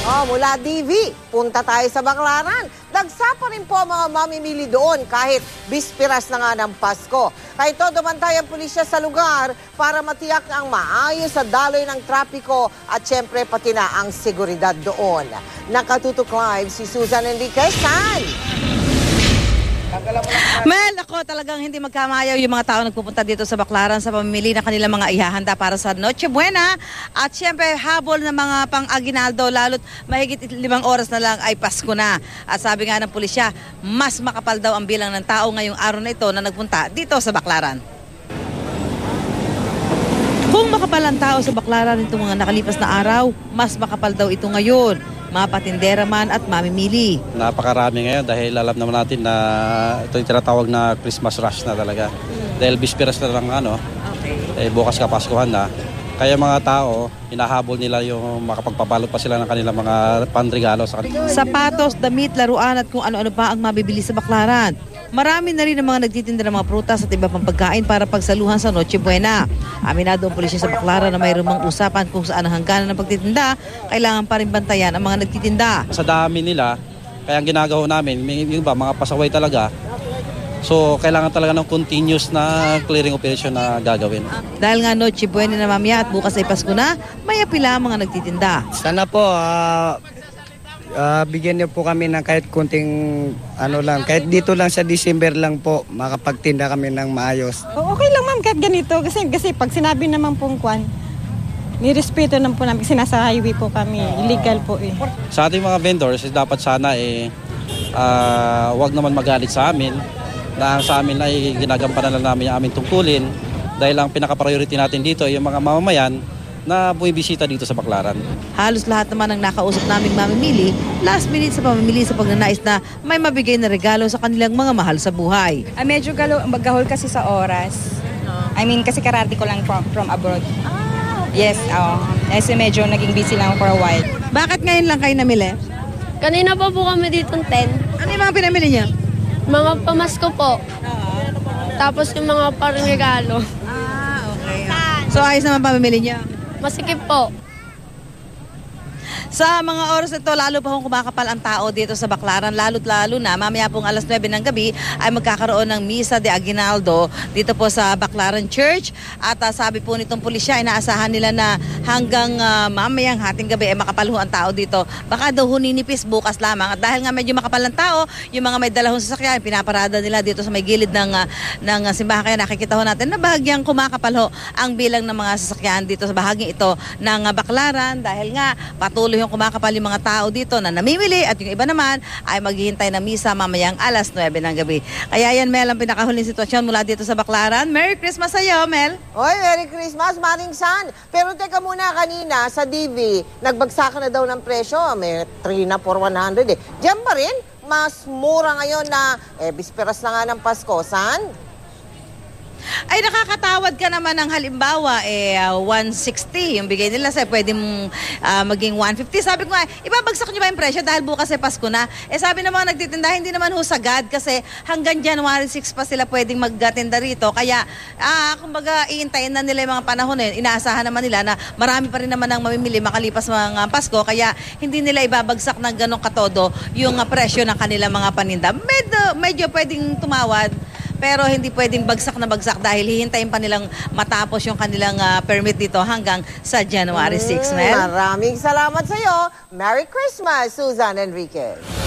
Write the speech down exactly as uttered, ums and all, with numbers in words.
Oh, mula D V, punta tayo sa Baclaran. Dagsa pa rin po ang mga mamimili doon kahit bispiras na nga ng Pasko. Kaya ito, dumantay ang pulisya sa lugar para matiyak ang maayos sa daloy ng trapiko at syempre pati na ang seguridad doon. Nakatutok live si Susan Enriquez. San? Mel, ako talagang hindi magkamayaw yung mga tao nagpupunta dito sa Baclaran sa pamimili na kanilang mga ihahanda para sa Noche Buena. At syempre, habol ng mga pang-aginaldo, lalo't mahigit limang oras na lang ay Pasko na. At sabi nga ng pulisya, mas makapal daw ang bilang ng tao ngayong araw na ito na nagpunta dito sa Baclaran. Kung makapal ang tao sa Baclaran itong mga nakalipas na araw, mas makapal daw ito ngayon. Mga patindera man at mamimili. Napakarami ngayon dahil alam naman natin na ito yung tinatawag na Christmas rush na talaga. Hmm. Dahil bispiras na lang ano, okay. Eh, bukas kapaskuhan na. Kaya mga tao, hinahabol nila yung makapagpabalot pa sila ng kanilang mga panregalo sa kanila. Sapatos, damit, laruan at kung ano-ano pa ang mabibili sa Baclaran. Marami na rin ang mga nagtitinda ng mga prutas at iba pang pagkain para pagsaluhan sa Noche Buena. Aminado ang pulisya sa Baclaran na mayroong mga usapan kung saan ang hangganan ng pagtitinda, kailangan pa rin bantayan ang mga nagtitinda. Sa dami nila, kaya ang ginagawa namin, yung ba, mga pasaway talaga. So, kailangan talaga ng continuous na clearing operation na gagawin. Dahil nga Noche Buena na mamaya at bukas ay Pasko na, may apila ang mga nagtitinda. Sana po, uh, uh, bigyan niyo po kami ng kahit kunting ano lang, kahit dito lang sa December lang po, makapagtinda kami ng maayos. Okay lang ma'am, kahit ganito, kasi, kasi pag sinabi naman pong kwan, nirespeto naman po namin, kasi nasa highway po kami, illegal po eh. Sa ating mga vendors, dapat sana eh, uh, wag naman magalit sa amin, na sa amin ay ginagampanan na namin yung aming tungkulin dahil ang pinaka-priority natin dito ay yung mga mamamayan na bumibisita dito sa Baclaran. Halos lahat naman ng nakausap naming mamimili, last minute sa pamimili sa pagnanais na may mabigay na regalo sa kanilang mga mahal sa buhay. Ah, medyo galo, magahol kasi sa oras. I mean, kasi karati ko lang from, from abroad. Ah, okay. Yes, oo. Kasi medyo naging busy lang for a while. Bakit ngayon lang kayo namili? Kanina pa po kami dito ten. Ano yung mga pinamili niya? Mga pamasko po. Tapos yung mga parang regalo. Ah, okay. So ayos naman pamimili niya? Masikip po. Sa mga oras ito, lalo pa kung kumakapal ang tao dito sa Baclaran, lalo't lalo na mamaya pong alas nuwebe ng gabi ay magkakaroon ng Misa de Aguinaldo dito po sa Baclaran Church. At uh, sabi po nitong pulisya, inaasahan nila na hanggang uh, mamayang hating gabi ay makapal ho ang tao dito. Baka daw huninipis bukas lamang. At dahil nga medyo makapal ang tao, yung mga may dalahong sasakyan, pinaparada nila dito sa may gilid ng, uh, ng uh, simbahan. Kaya nakikita ho natin na bahagyang kumakapal ho ang bilang ng mga sasakyan dito sa bahaging ito ng uh, Baclaran. Dahil nga patuloy yung kumakapal yung mga tao dito na namimili at yung iba naman ay maghihintay ng misa mamayang alas nuwebe ng gabi. Kaya yan, Mel, ang pinakahuling sitwasyon mula dito sa Baclaran. Merry Christmas sa iyo, Mel! Oy, Merry Christmas, Maring San! Pero teka muna, kanina sa D V, nagbagsakan na daw ng presyo. May three na for one hundred eh. Diyan pa rin, mas mura ngayon na, eh, bisperas na nga ng Pasko. San? Ay nakakatawad ka naman ng halimbawa eh uh, one sixty yung bigay nila sa pwedeng uh, maging one fifty. Sabi ko nga, ibabagsak niyo ba yung presyo dahil bukas ay Pasko na? Eh sabi ng mga nagtitinda, hindi naman husagad kasi hanggang January six pa sila pwedeng magtinda rito. Kaya ah, kumbaga iintayin na nila yung mga panahon eh. Inaasahan naman nila na marami pa rin naman ang mamimili makalipas mga Pasko. Kaya hindi nila ibabagsak ng ganong katodo yung uh, presyo ng kanilang mga paninda. Medyo, medyo pwedeng tumawad. Pero hindi pwedeng bagsak na bagsak dahil hihintayin pa nilang matapos yung kanilang uh, permit dito hanggang sa January six, Mel. Mm, maraming salamat sa iyo. Merry Christmas, Susan Enriquez.